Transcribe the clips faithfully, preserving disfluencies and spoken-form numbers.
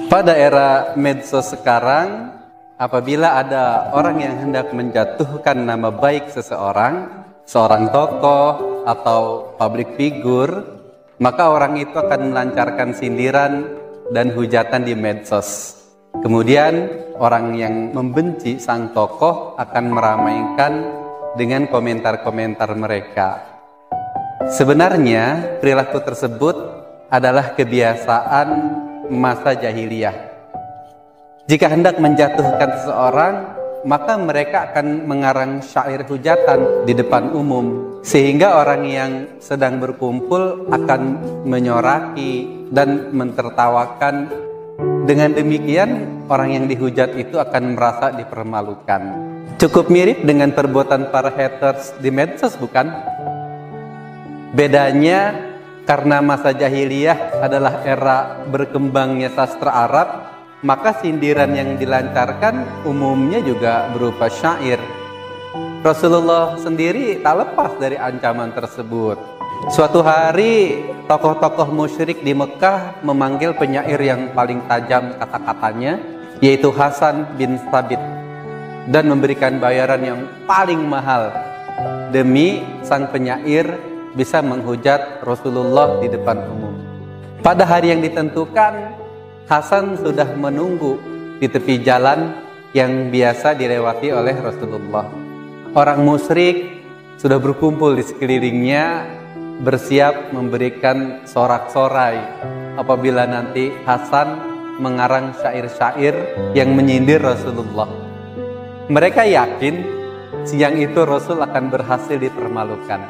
Pada era medsos sekarang, apabila ada orang yang hendak menjatuhkan nama baik seseorang, seorang tokoh atau public figure, maka orang itu akan melancarkan sindiran dan hujatan di medsos. Kemudian orang yang membenci sang tokoh akan meramaikan dengan komentar-komentar mereka. Sebenarnya perilaku tersebut adalah kebiasaan masa jahiliyah. Jika hendak menjatuhkan seseorang, maka mereka akan mengarang syair hujatan di depan umum, sehingga orang yang sedang berkumpul akan menyoraki dan mentertawakan. Dengan demikian, orang yang dihujat itu akan merasa dipermalukan. Cukup mirip dengan perbuatan para haters di medsos, bukan? Bedanya karena masa jahiliyah adalah era berkembangnya sastra Arab, maka sindiran yang dilancarkan umumnya juga berupa syair. Rasulullah sendiri tak lepas dari ancaman tersebut. Suatu hari tokoh-tokoh musyrik di Mekah memanggil penyair yang paling tajam kata-katanya, yaitu Hasan bin Thabit, dan memberikan bayaran yang paling mahal demi sang penyair bisa menghujat Rasulullah di depan umum. Pada hari yang ditentukan, Hasan sudah menunggu di tepi jalan yang biasa dilewati oleh Rasulullah. Orang musyrik sudah berkumpul di sekelilingnya, bersiap memberikan sorak-sorai apabila nanti Hasan mengarang syair-syair yang menyindir Rasulullah. Mereka yakin siang itu Rasul akan berhasil dipermalukan.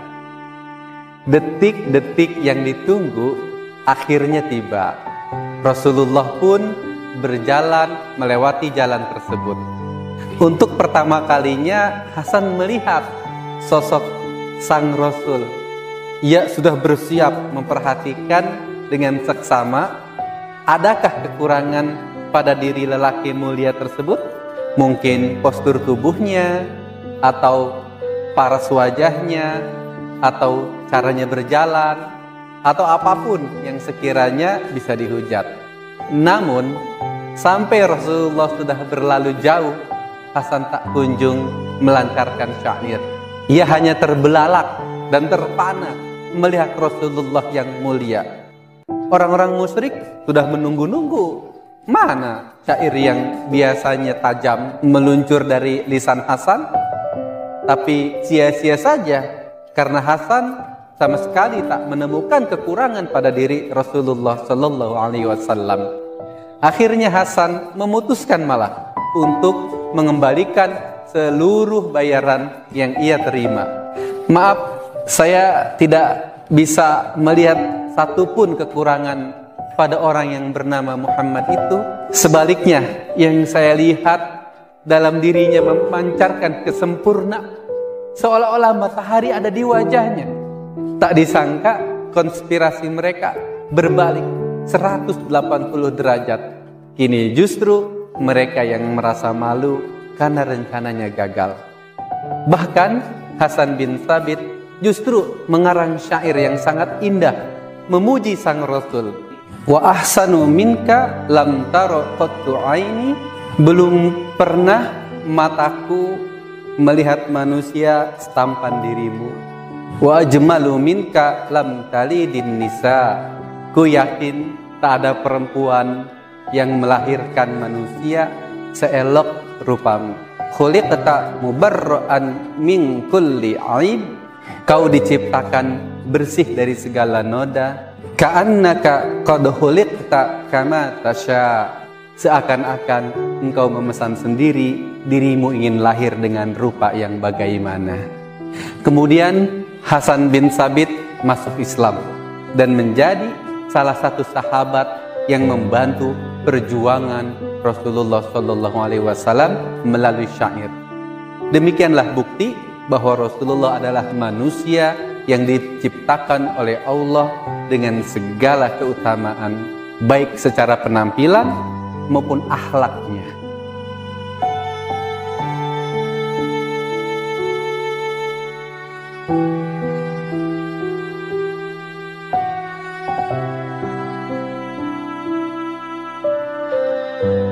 Detik-detik yang ditunggu akhirnya tiba. Rasulullah pun berjalan melewati jalan tersebut. Untuk pertama kalinya Hasan melihat sosok sang Rasul. Ia sudah bersiap memperhatikan dengan seksama adakah kekurangan pada diri lelaki mulia tersebut. Mungkin postur tubuhnya, atau paras wajahnya, atau caranya berjalan, atau apapun yang sekiranya bisa dihujat. Namun sampai Rasulullah sudah berlalu jauh, Hasan tak kunjung melancarkan syair. Ia hanya terbelalak dan terpana melihat Rasulullah yang mulia. Orang-orang musyrik sudah menunggu-nunggu, mana syair yang biasanya tajam meluncur dari lisan Hasan. Tapi sia-sia saja, karena Hasan sama sekali tak menemukan kekurangan pada diri Rasulullah Shallallahu Alaihi Wasallam. Akhirnya Hasan memutuskan malah untuk mengembalikan seluruh bayaran yang ia terima. Maaf, saya tidak bisa melihat satupun kekurangan pada orang yang bernama Muhammad itu. Sebaliknya, yang saya lihat dalam dirinya memancarkan kesempurnaan, seolah-olah matahari ada di wajahnya. Tak disangka konspirasi mereka berbalik seratus delapan puluh derajat. Kini justru mereka yang merasa malu karena rencananya gagal. Bahkan Hasan bin Thabit justru mengarang syair yang sangat indah memuji sang Rasul. Wa ahsanu minka lam taro qattu aini, belum pernah mataku melihat manusia setampan dirimu. Wa ajmalu minka lam talidin nisa, ku yakin tak ada perempuan yang melahirkan manusia seelok rupamu. Khuliqta mubarra'an min kulli aib, kau diciptakan bersih dari segala noda. Ka'annaka qad khuliqta kama tasya, seakan-akan engkau memesan sendiri dirimu ingin lahir dengan rupa yang bagaimana. Kemudian Hasan bin Thabit masuk Islam dan menjadi salah satu sahabat yang membantu perjuangan Rasulullah Shallallahu Alaihi Wasallam melalui syair. Demikianlah bukti bahwa Rasulullah adalah manusia yang diciptakan oleh Allah dengan segala keutamaan, baik secara penampilan maupun akhlaknya. Thank you.